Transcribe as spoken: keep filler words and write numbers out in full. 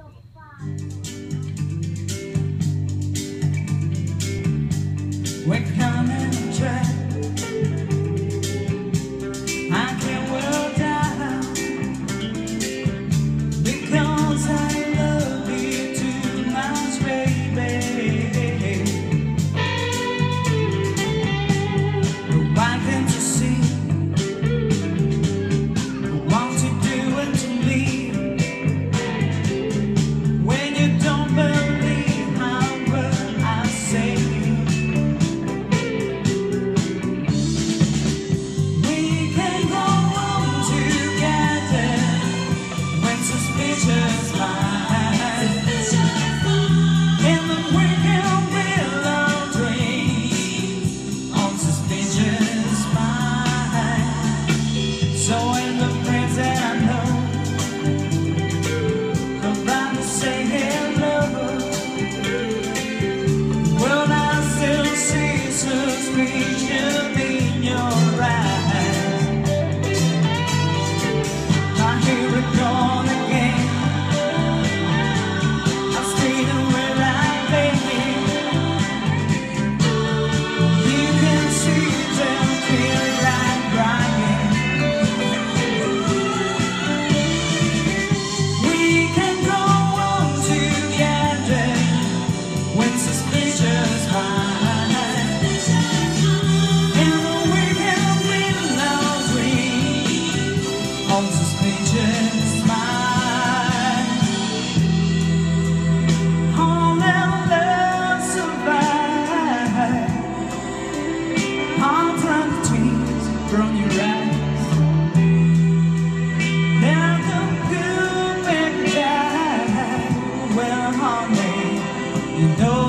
We're coming to track. I can't well down because I love you too much, baby. But why can't you see what you doing to me when you don't believe how what I say? So when the friends that I know come by to say hello, well, I still see suspicion in your eyes. I hear it gone again. I'm staying where I lay. You can see them feel like crying. From your eyes, now the good make you die. Well, honey, you know